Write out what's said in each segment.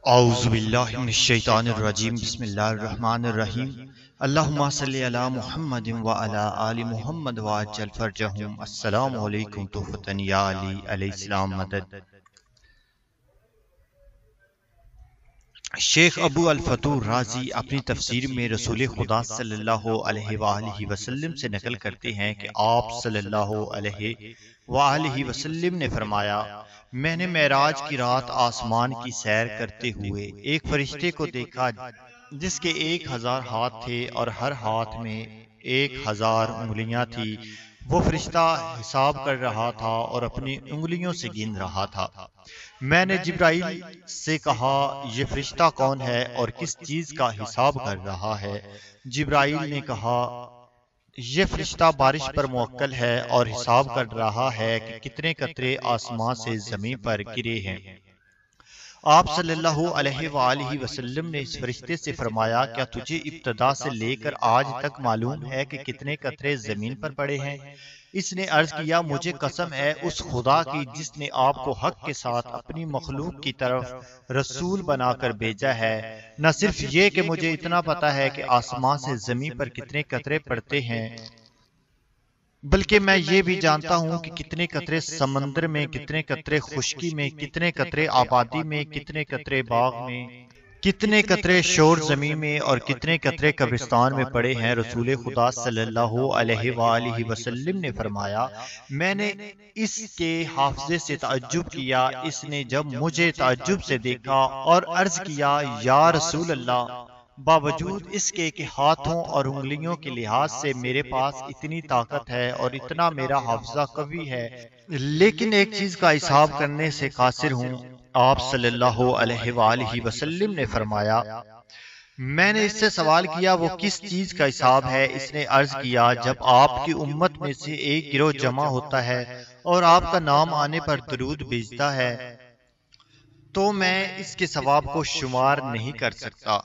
اعوذ باللہ من الشیطان الرجیم بسم اللہ الرحمن الرحیم اللہم صلی علی محمد وعلی آل محمد وعجل فرجہم۔ السلام علیکم تحفتن یا علی علیہ السلام مدد۔ شیخ ابو الفتوح رازی اپنی تفسیر میں رسول خدا صلی اللہ علیہ وآلہ وسلم سے نقل کرتے ہیں کہ آپ صلی اللہ علیہ وآلہ وسلم نے فرمایا، میں نے معراج کی رات آسمان کی سیر کرتے ہوئے ایک فرشتے کو دیکھا جس کے 1000 ہاتھ تھے اور ہر ہاتھ میں 1000 انگلیاں تھی۔ وہ فرشتہ حساب کر رہا تھا اور اپنی انگلیوں سے گن رہا تھا۔ میں نے جبرائیل سے کہا، یہ فرشتہ کون ہے اور کس چیز کا حساب کر رہا ہے؟ جبرائیل نے کہا، یہ فرشتہ بارش پر موکل ہے اور حساب کر رہا ہے کہ کتنے قطرے آسمان سے زمین پر گرے ہیں۔ آپ صلی اللہ علیہ وآلہ وسلم نے اس فرشتے سے فرمایا، کیا تجھے ابتدا سے لے کر آج تک معلوم ہے کہ کتنے قطرے زمین پر پڑے ہیں؟ اس نے عرض کیا، مجھے قسم ہے اس خدا کی جس نے آپ کو حق کے ساتھ اپنی مخلوق کی طرف رسول بنا کر بھیجا ہے۔ نہ صرف یہ کہ مجھے اتنا پتا ہے کہ آسمان سے زمین پر کتنے قطرے پڑتے ہیں، بلکہ میں یہ بھی جانتا ہوں کہ کتنے قطرے سمندر میں، کتنے قطرے خشکی میں، کتنے قطرے آبادی میں، کتنے قطرے باغ میں، کتنے قطرے شور زمین میں اور کتنے قطرے قبرستان میں پڑے ہیں۔ رسول خدا صلی اللہ علیہ وآلہ وسلم نے فرمایا، میں نے اس کے حافظے سے تعجب کیا۔ اس نے جب مجھے تعجب سے دیکھا اور عرض کیا، یا رسول اللہ، باوجود اس کے کہ ہاتھوں اور انگلیوں کے لحاظ سے میرے پاس اتنی طاقت ہے اور اتنا میرا حافظہ قوی ہے، لیکن ایک چیز کا حساب کرنے سے قاصر ہوں۔ آپ صلی اللہ علیہ وآلہ وسلم نے فرمایا، میں نے اس سے سوال کیا، وہ کس چیز کا حساب ہے؟ اس نے عرض کیا، جب آپ کی امت میں سے ایک گروہ جمع ہوتا ہے اور آپ کا نام آنے پر درود بھیجتا ہے تو میں اس کے ثواب کو شمار نہیں کر سکتا۔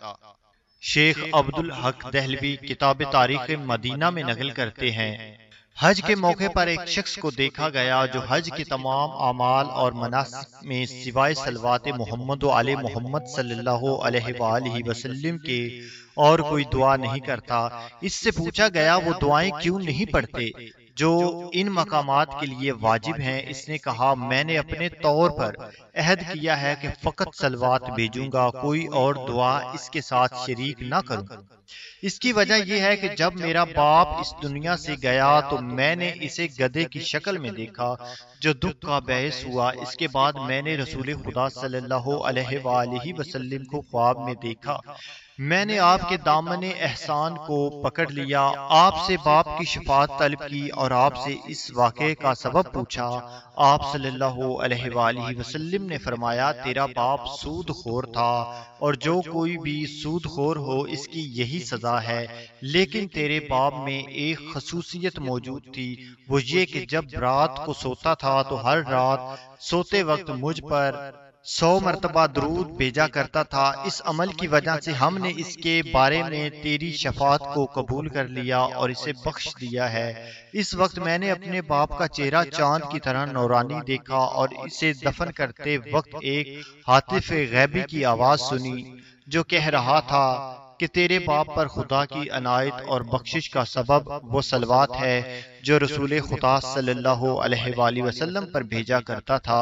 شیخ عبدالحق دہلوی کتاب تاریخ مدینہ میں نقل کرتے ہیں، حج کے موقع پر ایک شخص کو دیکھا گیا جو حج کے تمام اعمال اور مناسک میں سوائے صلوات محمد و آل محمد صلی اللہ علیہ وآلہ وسلم کے اور کوئی دعا نہیں کرتا۔ اس سے پوچھا گیا، وہ دعائیں کیوں نہیں پڑھتے جو ان مقامات کے لیے واجب ہیں؟ اس نے کہا، میں نے اپنے طور پر عہد کیا ہے کہ فقط صلوات بھیجوں گا، کوئی اور دعا اس کے ساتھ شریک نہ کروں۔ اس کی وجہ یہ ہے کہ جب میرا باپ اس دنیا سے گیا تو میں نے اسے گدھے کی شکل میں دیکھا جو دکھ کا باعث ہوا۔ اس کے بعد میں نے رسول خدا صلی اللہ علیہ وآلہ وسلم کو خواب میں دیکھا۔ میں نے آپ کے دامن احسان کو پکڑ لیا، آپ سے باپ کی شفاعت طلب کی اور آپ سے اس واقعے کا سبب پوچھا۔ آپ صلی اللہ علیہ وآلہ وسلم نے فرمایا، تیرا باپ سود خور تھا اور جو کوئی بھی سود خور ہو اس کی یہی سزا ہے، لیکن تیرے باپ میں ایک خصوصیت موجود تھی، وہ یہ کہ جب رات کو سوتا تھا تو ہر رات سوتے وقت مجھ پر 100 مرتبہ درود بھیجا کرتا تھا۔ اس عمل کی وجہ سے ہم نے اس کے بارے میں تیری شفاعت کو قبول کر لیا اور اسے بخش دیا ہے۔ اس وقت میں نے اپنے باپ کا چہرہ چاند کی طرح نورانی دیکھا اور اسے دفن کرتے وقت ایک ہاتف غیبی کی آواز سنی جو کہہ رہا تھا کہ تیرے باپ پر خدا کی عنایت اور بخشش کا سبب وہ صلوات ہے جو رسول خدا صلی اللہ علیہ وآلہ وسلم پر بھیجا کرتا تھا۔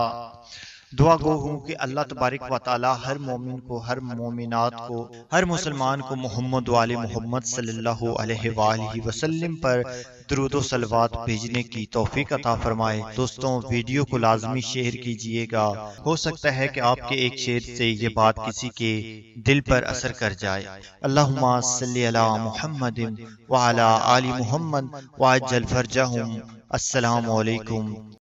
دعا گو ہوں کہ اللہ تبارک و تعالی ہر مومن کو، ہر مومنات کو، ہر مسلمان کو محمد و آل محمد صلی اللہ علیہ وآلہ وسلم پر درود و صلوات بھیجنے کی توفیق عطا فرمائے۔ دوستوں، ویڈیو کو لازمی شیئر کیجئے گا، ہو سکتا ہے کہ آپ کے ایک شیئر سے یہ بات کسی کے دل پر اثر کر جائے۔ اللہم صلی علی محمد وعلی آل محمد وعجل فرجہم۔ السلام علیکم۔